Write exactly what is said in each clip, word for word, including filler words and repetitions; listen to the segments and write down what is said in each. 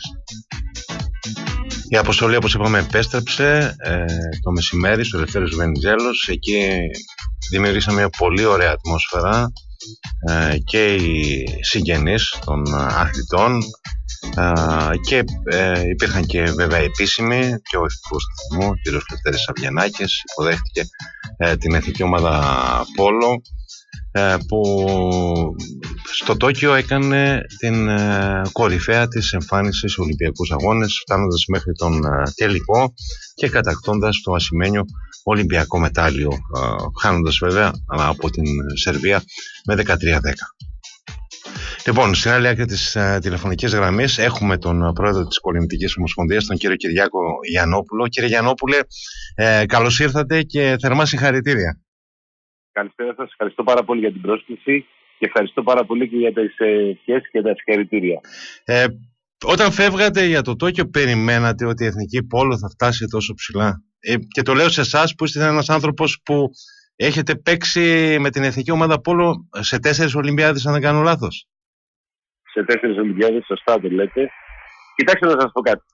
Η αποστολή, όπως είπαμε, επέστρεψε ε, το μεσημέρι στο Ελευθέριος Βενιζέλος. Εκεί δημιουργήσαμε μια πολύ ωραία ατμόσφαιρα ε, και οι συγγενείς των αθλητών ε, και ε, υπήρχαν και βέβαια επίσημοι, και ο Υφυπουργός Αθλητισμού, ο κ. Λευτέρης Αβγενάκης, υποδέχτηκε ε, την εθνική ομάδα Πόλο, που στο Τόκιο έκανε την κορυφαία της εμφάνιση στους Ολυμπιακούς Αγώνες, φτάνοντας μέχρι τον τελικό και κατακτώντας το ασημένιο Ολυμπιακό μετάλλιο, χάνοντας βέβαια από την Σερβία με δεκατρία δέκα. Λοιπόν, στην άλλη άκρη της τηλεφωνικής γραμμής έχουμε τον πρόεδρο της Πολυεθνικής Ομοσπονδίας, τον κύριο Κυριάκο Γιαννόπουλο. Κύριε Γιαννόπουλε, ε, καλώς ήρθατε και θερμά συγχαρητήρια. Καλησπέρα σας, ευχαριστώ πάρα πολύ για την πρόσκληση και ευχαριστώ πάρα πολύ και για τις ευχές και τα συγχαρητήρια. Ε, όταν φεύγατε για το Τόκιο, περιμένατε ότι η εθνική πόλο θα φτάσει τόσο ψηλά? Ε, και το λέω σε εσάς που είστε ένας άνθρωπος που έχετε παίξει με την εθνική ομάδα πόλο σε τέσσερις Ολυμπιάδες, αν δεν κάνω λάθος. Σε τέσσερις Ολυμπιάδες, σωστά το λέτε. Κοιτάξτε να σας πω κάτι.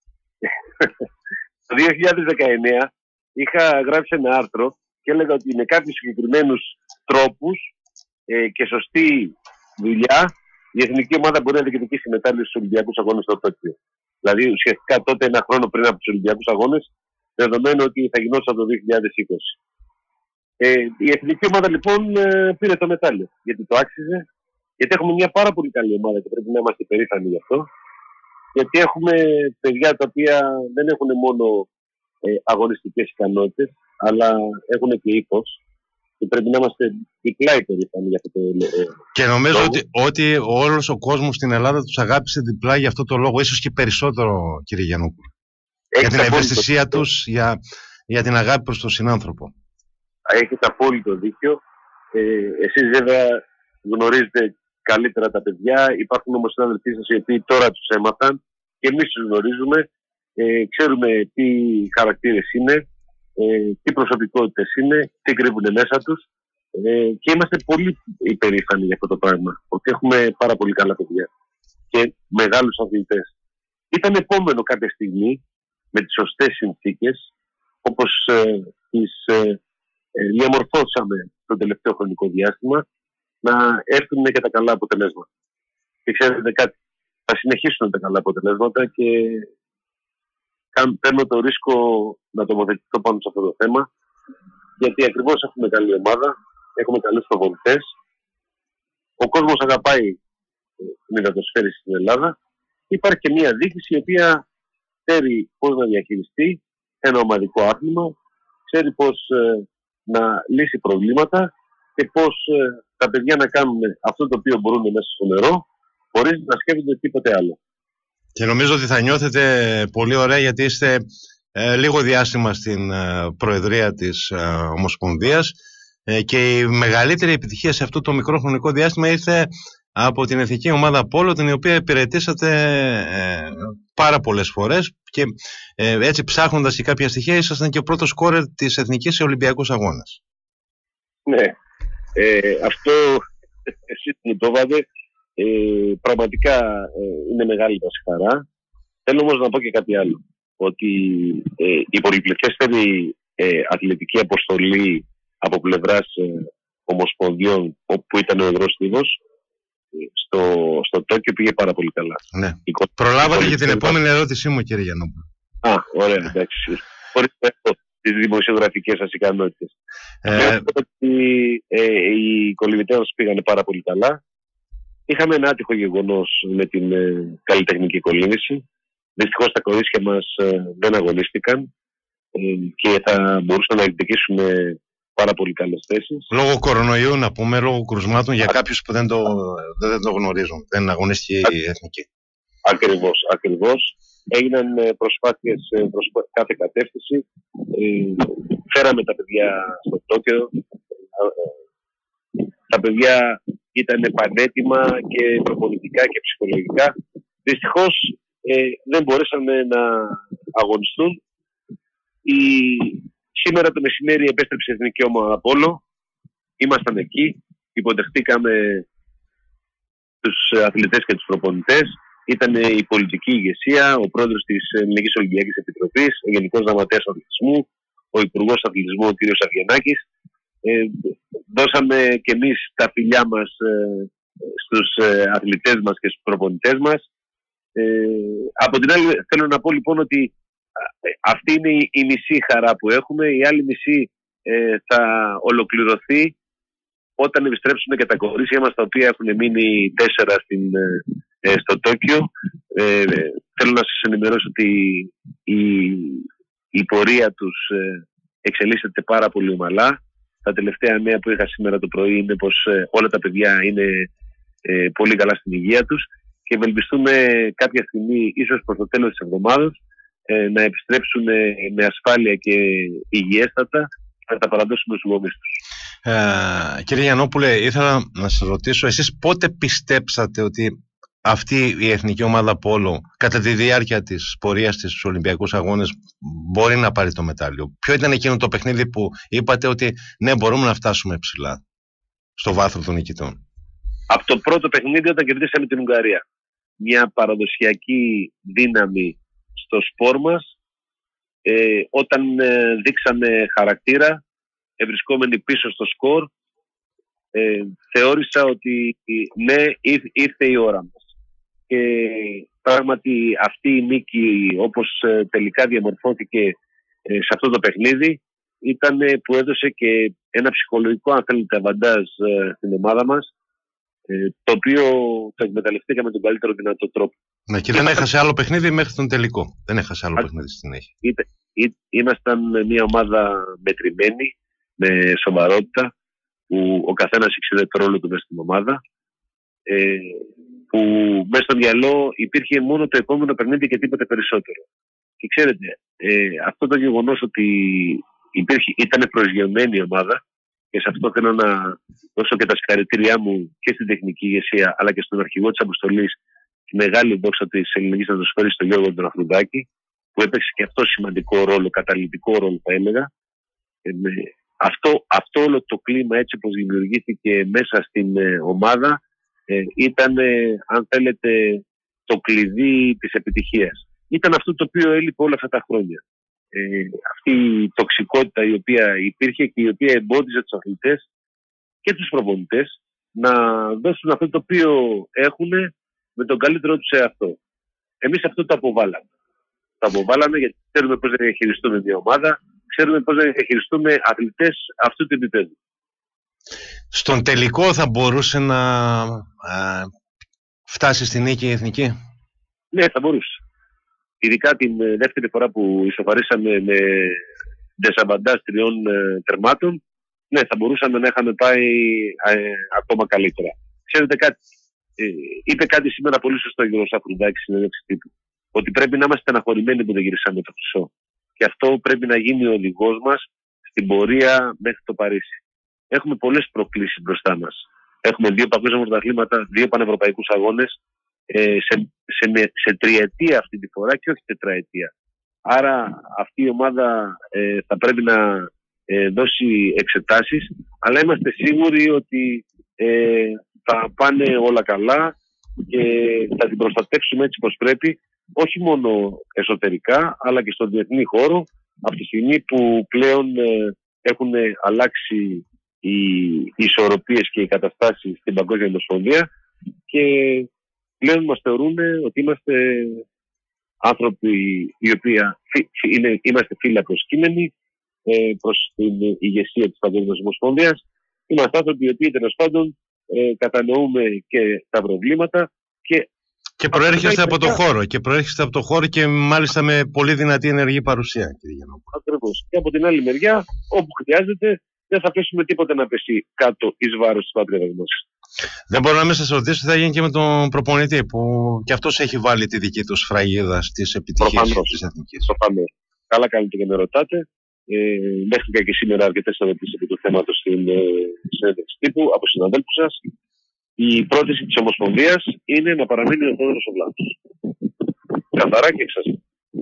Το δύο χιλιάδες δεκαεννέα είχα γράψει ένα άρθρο και έλεγα ότι με κάποιους συγκεκριμένους τρόπους ε, και σωστή δουλειά η εθνική ομάδα μπορεί να διεκδικήσει μετάλλιο στους Ολυμπιακούς Αγώνες στο Τόκιο. Δηλαδή ουσιαστικά τότε, ένα χρόνο πριν από τους Ολυμπιακούς Αγώνες, δεδομένου ότι θα γινόταν το δύο χιλιάδες είκοσι. Ε, η εθνική ομάδα λοιπόν ε, πήρε το μετάλλιο, γιατί το άξιζε, γιατί έχουμε μια πάρα πολύ καλή ομάδα και πρέπει να είμαστε περήφανοι γι' αυτό. Γιατί έχουμε παιδιά τα οποία δεν έχουν μόνο ε, αγωνιστικές ικανότητες, αλλά έχουν και ύφος και πρέπει να είμαστε διπλά υπερήφανοι για αυτό το λόγο. Και νομίζω ότι, ότι όλος ο κόσμος στην Ελλάδα τους αγάπησε διπλά για αυτό το λόγο, ίσως και περισσότερο, κύριε Γιαννόπουλο. Για την ευαισθησία τους, για, για την αγάπη προς τον συνάνθρωπο. Έχετε απόλυτο δίκιο. Ε, εσείς βέβαια γνωρίζετε καλύτερα τα παιδιά. Υπάρχουν όμως συνάδελφοί σας οι οποίοι τώρα τους έμαθαν και εμείς τους γνωρίζουμε. Ε, ξέρουμε τι χαρακτήρες είναι, ε, τι προσωπικότητες είναι, τι κρύβουν μέσα τους, ε, και είμαστε πολύ υπερήφανοι για αυτό το πράγμα, ότι έχουμε πάρα πολύ καλά παιδιά και μεγάλους αθλητές. Ήταν επόμενο κάποια στιγμή με τις σωστές συνθήκες, όπως ε, τις ε, ε, διαμορφώσαμε το τελευταίο χρονικό διάστημα, να έρθουν και τα καλά αποτελέσματα. Και ξέρετε κάτι, θα συνεχίσουν τα καλά αποτελέσματα και παίρνω το ρίσκο να τοποθετηθώ πάνω σε αυτό το θέμα, γιατί ακριβώς έχουμε καλή ομάδα, έχουμε καλούς προπονητές, ο κόσμος αγαπάει την υδατοσφαίριση στην Ελλάδα. Υπάρχει και μια διοίκηση η οποία ξέρει πώς να διαχειριστεί ένα ομαδικό άθλημα, ξέρει πώς ε, να λύσει προβλήματα και πώς ε, τα παιδιά να κάνουν αυτό το οποίο μπορούν μέσα στο νερό, χωρίς να σκέφτονται τίποτε άλλο. Και νομίζω ότι θα νιώθετε πολύ ωραία, γιατί είστε ε, λίγο διάστημα στην ε, Προεδρία της ε, Ομοσπονδίας ε, και η μεγαλύτερη επιτυχία σε αυτό το μικρό χρονικό διάστημα ήρθε από την εθνική ομάδα Πόλο, την οποία υπηρετήσατε ε, πάρα πολλές φορές και ε, έτσι, ψάχνοντας και κάποια στοιχεία, ήσασταν και ο πρώτος σκόρερ της εθνικής σε Ολυμπιακούς Αγώνες. Ναι, ε, αυτό εσείς μου το είπατε. Ε, πραγματικά ε, είναι μεγάλη μας χαρά. Θέλω όμως να πω και κάτι άλλο, ότι ε, η πολυπληθέστερη ε, αθλητική αποστολή από πλευράς ε, ομοσπονδιών, όπου ήταν ο Ευρώς Στίβος, ε, στο, στο Τόκιο πήγε πάρα πολύ καλά. Ναι. Η, Προλάβατε για την επόμενη ερώτησή μου, κύριε Γιαννόπουλο. Α, ωραία, εντάξει. Χωρίς τις δημοσιογραφικές σας ικανότητες. Ε... ότι ε, οι κολυμβητές μας πήγανε πάρα πολύ καλά. Είχαμε ένα άτυχο γεγονός με την ε, καλλιτεχνική κολύμβηση. Δυστυχώς τα κορίτσια μας ε, δεν αγωνίστηκαν ε, και θα μπορούσαν να διεκδικήσουν πάρα πολύ καλές θέσεις. Λόγω κορονοϊού, να πούμε, λόγω κρουσμάτων, για κάποιους που δεν το, δεν το γνωρίζουν. Δεν αγωνίστηκε η εθνική. Ακριβώς, ακριβώς. Έγιναν προσπάθειες προς κάθε κατεύθυνση. Ε, φέραμε τα παιδιά στο Τόκιο. Τα παιδιά ήταν πανέτοιμα και προπονητικά και ψυχολογικά. Δυστυχώς ε, δεν μπορέσανε να αγωνιστούν. Η... Σήμερα το μεσημέρι επέστρεψε η εθνική ομάδα Πόλο. Ήμασταν εκεί, υποδεχτήκαμε τους αθλητές και τους προπονητές. ήταν η πολιτική ηγεσία, ο πρόεδρος της Ελληνικής Ολυμπιακής Επιτροπής, ο Γενικός Γραμματέας Αθλητισμού, ο Υπουργός Αθλητισμού, ο κ. Αυγενάκης. Ε, δώσαμε και εμείς τα φιλιά μας ε, στους ε, αθλητές μας και στους προπονητές μας. Ε, από την άλλη θέλω να πω λοιπόν ότι ε, αυτή είναι η, η μισή χαρά που έχουμε. Η άλλη μισή ε, θα ολοκληρωθεί όταν επιστρέψουν και τα κορίτσια μας, τα οποία έχουν μείνει τέσσερα στην, ε, στο Τόκιο. Ε, θέλω να σας ενημερώσω ότι η, η πορεία τους ε, εξελίσσεται πάρα πολύ ομαλά. Τα τελευταία νέα που είχα σήμερα το πρωί είναι πως ε, όλα τα παιδιά είναι ε, πολύ καλά στην υγεία τους και ευελπιστούμε κάποια στιγμή, ίσως προς το τέλος της εβδομάδας, ε, να επιστρέψουν ε, με ασφάλεια και υγιέστατα, να τα παραδώσουμε στους γονείς τους. Ε, κύριε Γιαννόπουλε, ήθελα να σας ρωτήσω, εσείς πότε πιστέψατε ότι αυτή η εθνική ομάδα πόλο κατά τη διάρκεια της πορείας της στους Ολυμπιακούς Αγώνες μπορεί να πάρει το μετάλλιο? Ποιο ήταν εκείνο το παιχνίδι που είπατε ότι ναι, μπορούμε να φτάσουμε ψηλά στο βάθρο των νικητών? Από το πρώτο παιχνίδι, όταν κερδίσαμε την Ουγγαρία. Μια παραδοσιακή δύναμη στο σπορ μας, ε, όταν ε, δείξαμε χαρακτήρα, ευρισκόμενοι πίσω στο σκορ, ε, θεώρησα ότι ναι, ήρθε η ώρα μας. Και πράγματι αυτή η νίκη, όπως ε, τελικά διαμορφώθηκε ε, σε αυτό το παιχνίδι, ήταν ε, που έδωσε και ένα ψυχολογικό, αν θέλετε, αβαντάζ ε, στην ομάδα μας, ε, το οποίο το εκμεταλλευτήκαμε με τον καλύτερο δυνατό τρόπο. Ναι, και δεν έχασε άλλο παιχνίδι μέχρι τον τελικό. Δεν έχασε άλλο Α, παιχνίδι στη συνέχεια. Είτε, είτε, ήμασταν μια ομάδα μετρημένη, με σοβαρότητα, που ο καθένας ήξερε το ρόλο του μέσα στην ομάδα, ε, που μέσα στο μυαλό υπήρχε μόνο το επόμενο παιχνίδι και τίποτε περισσότερο. Και ξέρετε, ε, αυτό το γεγονός ότι υπήρχε, ήταν προσγειωμένη η ομάδα, και σε αυτό θέλω να δώσω και τα συγχαρητήριά μου και στην τεχνική ηγεσία αλλά και στον αρχηγό της αποστολής, τη μεγάλη δόξα της ελληνικής νατοσφαίρης, τον Γιώργο τον Αφρουδάκη, που έπαιξε και αυτό σημαντικό ρόλο, καταλυτικό ρόλο θα έλεγα. Ε, με, αυτό, αυτό όλο το κλίμα, έτσι όπως δημιουργήθηκε μέσα στην ε, ομάδα, ε, ήταν ε, αν θέλετε το κλειδί της επιτυχίας. Ήταν αυτό το οποίο έλειπε όλα αυτά τα χρόνια. Ε, αυτή η τοξικότητα η οποία υπήρχε και η οποία εμπόδιζε τους αθλητές και τους προπονητές να δώσουν αυτό το οποίο έχουν με τον καλύτερο τους εαυτό. Εμείς αυτό το αποβάλαμε. Το αποβάλαμε γιατί ξέρουμε πώς να διαχειριστούμε μια ομάδα, ξέρουμε πώς να διαχειριστούμε αθλητές αυτού του επίπεδου. Στον τελικό θα μπορούσε να α, φτάσει στη νίκη η εθνική? Ναι, θα μπορούσε. Ειδικά την δεύτερη φορά που ισοφαρίσαμε με ντεσαμπαντάζ τριών ε, τερμάτων, ναι, θα μπορούσαμε να είχαμε πάει ε, ακόμα καλύτερα. Ξέρετε κάτι, ε, είπε κάτι σήμερα πολύ σωστό ο Γιώργος Αφρουδάκης στην συνέντευξη τύπου, ότι πρέπει να είμαστε στεναχωρημένοι που δεν γυρίσαμε το χρυσό. Και αυτό πρέπει να γίνει ο οδηγός μας στην πορεία μέχρι το Παρίσι. Έχουμε πολλές προκλήσεις μπροστά μας. Έχουμε δύο παγκόσμια πρωταθλήματα, δύο πανευρωπαϊκούς αγώνες, ε, σε, σε, σε τριετία αυτή τη φορά και όχι τετραετία. Άρα αυτή η ομάδα ε, θα πρέπει να ε, δώσει εξετάσεις, αλλά είμαστε σίγουροι ότι ε, θα πάνε όλα καλά και θα την προστατεύσουμε έτσι πως πρέπει, όχι μόνο εσωτερικά αλλά και στον διεθνή χώρο, από τη στιγμή που πλέον ε, έχουν αλλάξει οι ισορροπίες και οι καταστάσεις στην Παγκόσμια Ομοσπονδία και πλέον μας θεωρούν ότι είμαστε άνθρωποι οι οποίοι είναι, είμαστε φύλλα προσκύμενοι ε, προς την ηγεσία της Παγκόσμιας Ομοσπονδίας. Είμαστε άνθρωποι οι οποίοι τέλος πάντων ε, κατανοούμε και τα προβλήματα και Και προέρχεστε από το χώρο και προέρχεστε από το χώρο και μάλιστα με πολύ δυνατή ενεργή παρουσία, κύριε Γιαννόπουλο. Ακριβώς. Και από την άλλη μεριά, όπου χρειάζεται, δεν θα αφήσουμε τίποτα να πέσει κάτω εις βάρος της πατρίδας μας. Δεν μπορώ να μην σας ρωτήσω τι θα γίνει και με τον προπονητή που και αυτός έχει βάλει τη δική του σφραγίδα στις επιτυχίες της εθνικής. Προφανώς. Καλά κάνετε και με ρωτάτε. Ε, Δέχτηκα και σήμερα αρκετές ερωτήσεις επί του θέματος στην ε, συνέντευξη τύπου από συναδέλφους σας. Η πρόταση της Ομοσπονδίας είναι να παραμείνει ο Θόδωρος ο Βλάχος. Καθαρά και εξασφαλή.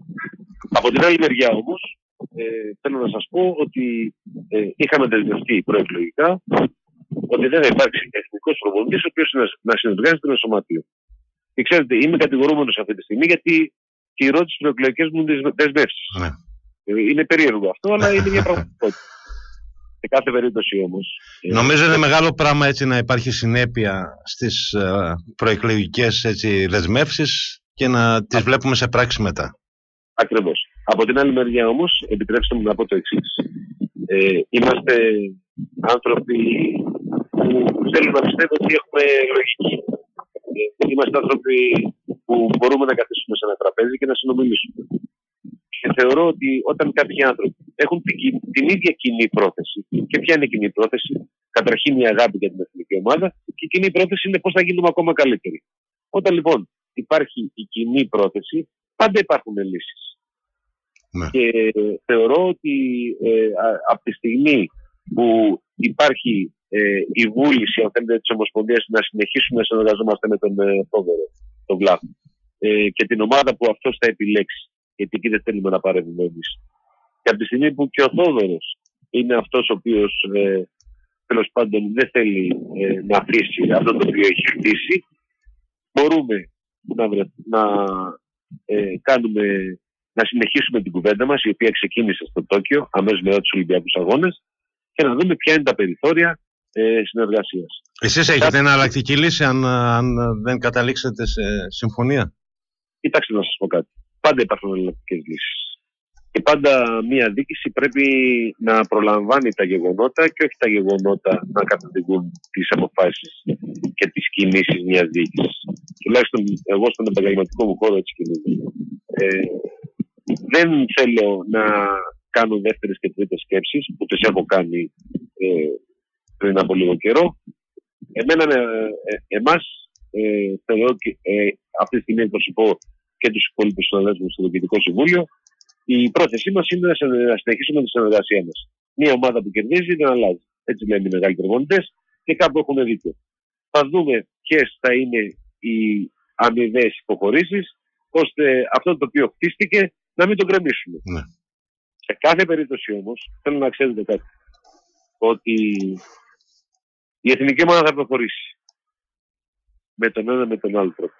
Από την άλλη μεριά όμως, ε, θέλω να σας πω ότι ε, είχαμε δεσμευτεί προεκλογικά ότι δεν θα υπάρξει εθνικός προπονητής ο οποίος να, να συνεργάζεται με το σωματείο. Και ξέρετε, είμαι κατηγορούμενος αυτή τη στιγμή γιατί τηρώ τις προεκλογικές μου δεσμεύσεις. Ναι. Είναι περίεργο αυτό, αλλά είναι μια πραγματικότητα. Σε κάθε περίπτωση όμως. Νομίζω είναι μεγάλο πράγμα έτσι να υπάρχει συνέπεια στις προεκλογικές δεσμεύσεις και να τις βλέπουμε σε πράξη μετά. Ακριβώς. Από την άλλη μεριά όμως, επιτρέψτε μου να πω το εξής. Ε, είμαστε άνθρωποι που θέλουν να πιστεύω ότι έχουμε λογική. Ε, είμαστε άνθρωποι που μπορούμε να καθίσουμε σε ένα τραπέζι και να συνομιλήσουμε. Και θεωρώ ότι όταν κάποιοι άνθρωποι έχουν την, την ίδια κοινή πρόθεση, και ποια είναι η κοινή πρόθεση, καταρχήν η αγάπη για την εθνική ομάδα, και η κοινή πρόθεση είναι πώς θα γίνουμε ακόμα καλύτεροι. Όταν λοιπόν υπάρχει η κοινή πρόθεση, πάντα υπάρχουν λύσεις. Ναι. Και θεωρώ ότι ε, από τη στιγμή που υπάρχει ε, η βούληση, αν θέλετε, της Ομοσπονδίας να συνεχίσουμε να συνεργαζόμαστε με τον Θόδωρο, τον Βλάχο, ε, και την ομάδα που αυτός θα επιλέξει, γιατί εκεί δεν θέλουμε να παρέμβουμε εμείς. Και από τη στιγμή που και ο Θόδωρος είναι αυτός ο οποίος ε, τέλος πάντων δεν θέλει ε, να αφήσει αυτό το οποίο έχει χτίσει, μπορούμε να, βρε, να ε, κάνουμε, να συνεχίσουμε την κουβέντα μας, η οποία ξεκίνησε στο Τόκιο αμέσως μετά τους Ολυμπιακούς Αγώνες, και να δούμε ποια είναι τα περιθώρια ε, συνεργασίας. Εσείς έχετε Κά... εναλλακτική λύση αν, αν δεν καταλήξετε σε συμφωνία? Κοιτάξτε να σας πω κάτι. Πάντα υπάρχουν εναλλακτικές λύσεις. Και πάντα μία δίκηση πρέπει να προλαμβάνει τα γεγονότα και όχι τα γεγονότα να καταδικούν τις αποφάσεις και τις κινήσεις μιας δίκησης. Τουλάχιστον εγώ στον επαγγελματικό μου χώρο έτσι κινούμαι. Ε, δεν θέλω να κάνω δεύτερες και τρίτες σκέψεις που τις έχω κάνει ε, πριν από λίγο καιρό. Εμένα, ε, ε, εμάς ε, θεωρώ και ε, αυτή τη στιγμή εκπροσωπώ και τους υπόλοιπους συναδέλφους στο Διοικητικό Συμβούλιο. Η πρόθεσή μας είναι να συνεχίσουμε τη συνεργασία μας. Μια ομάδα που κερδίζει δεν αλλάζει. Έτσι λένε οι μεγάλοι προπονητές και κάπου έχουν δίκιο. Θα δούμε ποιες θα είναι οι αμοιβές υποχωρήσεις, ώστε αυτό το οποίο χτίστηκε να μην το γκρεμίσουμε. Ναι. Σε κάθε περίπτωση όμως θέλω να ξέρετε κάτι. Ότι η εθνική ομάδα θα προχωρήσει. Με τον ένα με τον άλλο τρόπο.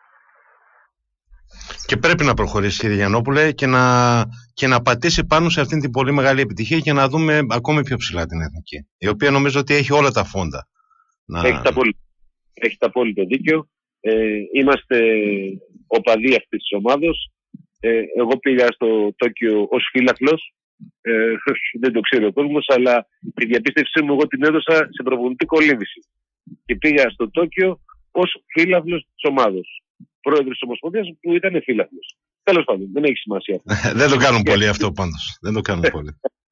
Και πρέπει να προχωρήσει, κύριε Γιαννόπουλε, και να, και να πατήσει πάνω σε αυτήν την πολύ μεγάλη επιτυχία και να δούμε ακόμη πιο ψηλά την εθνική. Η οποία νομίζω ότι έχει όλα τα φόντα. Να... Έχετε απόλυτο, έχετε απόλυτο δίκιο. Ε, είμαστε οπαδοί αυτής της ομάδος. Ε, εγώ πήγα στο Τόκιο ως φύλαθλος. Ε, δεν το ξέρει ο κόσμος, αλλά τη διαπίστευσή μου εγώ την έδωσα σε προπονητή κολύμβηση. Και πήγα στο Τόκιο ως φύλαθλος της ομάδος. Πρόεδρος της Ομοσπονδίας που ήταν φύλαθλος. Τέλος πάντων, δεν έχει σημασία. Δεν το κάνουν πολύ αυτό πάντως. Δεν το κάνουν πολύ.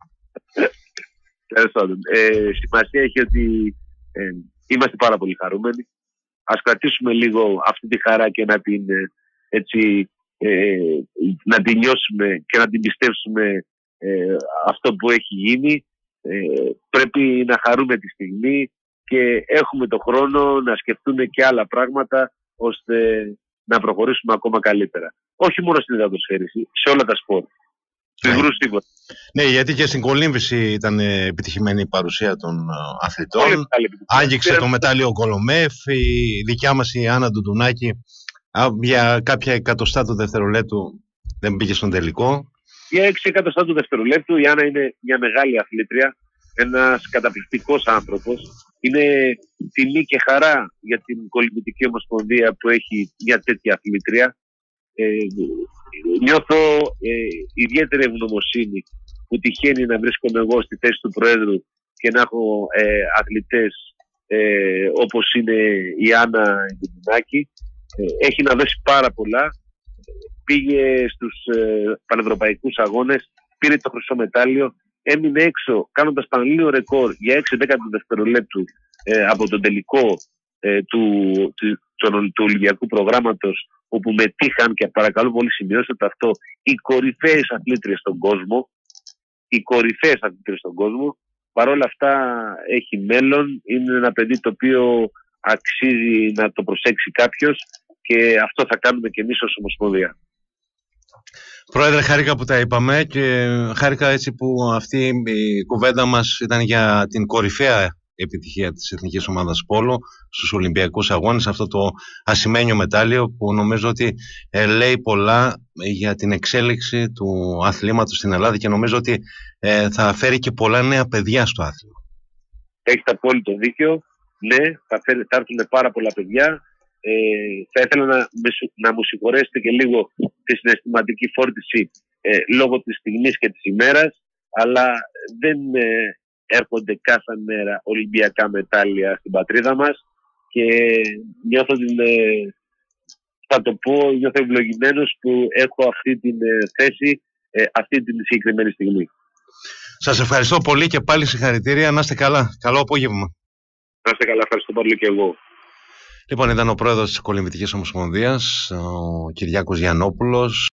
Τέλος πάντων. Ε, σημασία έχει ότι ε, είμαστε πάρα πολύ χαρούμενοι. Ας κρατήσουμε λίγο αυτή τη χαρά και να την, έτσι, ε, να την νιώσουμε και να την πιστέψουμε ε, αυτό που έχει γίνει. Ε, πρέπει να χαρούμε τη στιγμή και έχουμε το χρόνο να σκεφτούμε και άλλα πράγματα ώστε να προχωρήσουμε ακόμα καλύτερα. Όχι μόνο στην υδατοσφαίριση, σε όλα τα σπορ. Ναι. ναι, γιατί και στην κολύμβηση ήταν επιτυχημένη η παρουσία των αθλητών. Άγγιξε το μετάλλιο Κολομέφ, η δικιά μας η Άννα Ντουντουνάκη για κάποια εκατοστά του δευτερολέπτου δεν πήγε στον τελικό. Για έξι εκατοστά του δευτερολέπτου η Άννα είναι μια μεγάλη αθλήτρια, ένας καταπληκτικός άνθρωπος. Είναι τιμή και χαρά για την Κολυμβητική Ομοσπονδία που έχει μια τέτοια αθλήτρια. Ε, νιώθω ε, ιδιαίτερη ευγνωμοσύνη που τυχαίνει να βρίσκομαι εγώ στη θέση του Προέδρου και να έχω ε, αθλητές ε, όπως είναι η Άννα Ντουντουνάκη. Ε, έχει να δώσει πάρα πολλά. Πήγε στους ε, πανευρωπαϊκούς αγώνες, πήρε το χρυσό μετάλλιο, έμεινε έξω κάνοντας πανελλήνιο ρεκόρ για έξι δέκατα του δευτερολέπτου ε, από τον τελικό ε, του, του, του, του Ολυμπιακού προγράμματος, όπου μετήχαν, και παρακαλώ πολύ σημειώστε αυτό, οι κορυφαίες αθλήτριες στον κόσμο. Οι κορυφαίες αθλήτριες στον κόσμο. Παρ' όλα αυτά έχει μέλλον. Είναι ένα παιδί το οποίο αξίζει να το προσέξει κάποιος και αυτό θα κάνουμε και εμείς ως Ομοσπονδία. Πρόεδρε, χάρηκα που τα είπαμε και χάρηκα έτσι που αυτή η κουβέντα μας ήταν για την κορυφαία επιτυχία της Εθνικής Ομάδας Πόλο στους Ολυμπιακούς Αγώνες, αυτό το ασημένιο μετάλλιο που νομίζω ότι ε, λέει πολλά για την εξέλιξη του αθλήματος στην Ελλάδα και νομίζω ότι ε, θα φέρει και πολλά νέα παιδιά στο άθλημα. Έχετε απόλυτο δίκιο. Ναι, θα, φέρει, θα έρθουν πάρα πολλά παιδιά. Ε, θα ήθελα να, να μου συγχωρέσετε και λίγο τη συναισθηματική φόρτιση ε, λόγω της στιγμής και της ημέρας, αλλά δεν ε, έρχονται κάθε μέρα Ολυμπιακά μετάλλια στην πατρίδα μας και νιώθω την, ε, θα το πω, νιώθω ευλογημένος που έχω αυτή την ε, θέση ε, αυτή την συγκεκριμένη στιγμή. Σας ευχαριστώ πολύ και πάλι συγχαρητήρια. Να είστε καλά. Καλό απόγευμα. Να είστε καλά. Ευχαριστώ πολύ και εγώ. Λοιπόν, ήταν ο πρόεδρος της Κολυμβητικής Ομοσπονδίας, ο Κυριάκος Γιαννόπουλος.